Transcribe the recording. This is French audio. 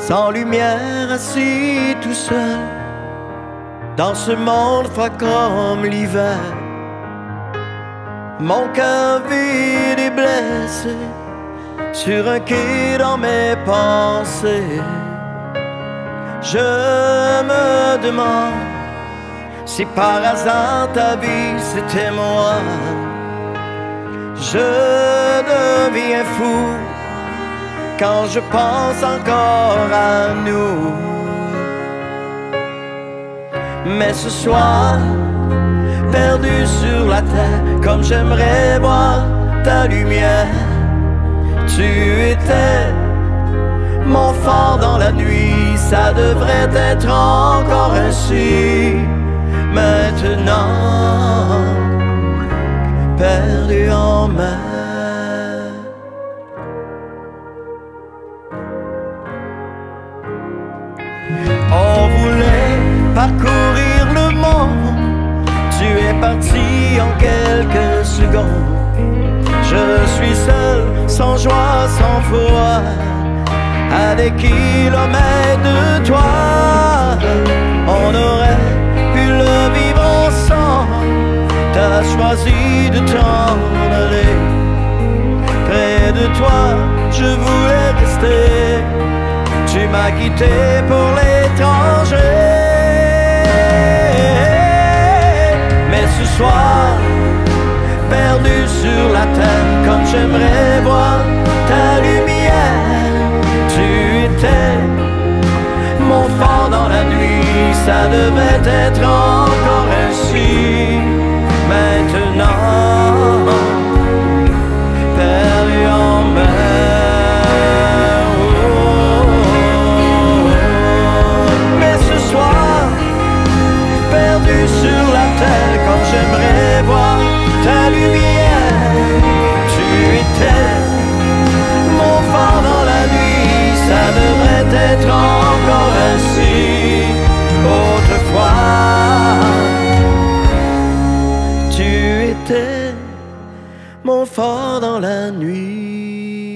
sans lumière, assis tout seul, dans ce monde froid comme l'hiver. Mon cœur vide et blessé, sur un quai dans mes pensées. Je me demande si par hasard ta vie c'était moi. Je deviens fou quand je pense encore à nous. Mais ce soir, perdu sur la terre, comme j'aimerais voir ta lumière, tu étais mon phare dans la nuit, ça devrait être encore ainsi. Maintenant, perdu en mer. On voulait parcourir le monde, tu es parti en quelques secondes. Je suis seul, sans joie, sans foi, à des kilomètres de toi. On aurait pu le vivre ensemble, t'as choisi de t'en aller. Près de toi, je voulais rester, tu m'as quitté pour l'étranger. Mais ce soir, perdu sur la terre, comme j'aimerais voir ta lumière, tu étais mon phare dans la nuit, ça devait être encore ainsi. Maintenant, perdu en mer. Mais ce soir, perdu sur la terre, comme j'aimerais voir ta lumière, tu étais mon phare dans la nuit, ça devrait être encore ainsi. Autrefois, tu étais mon phare dans la nuit.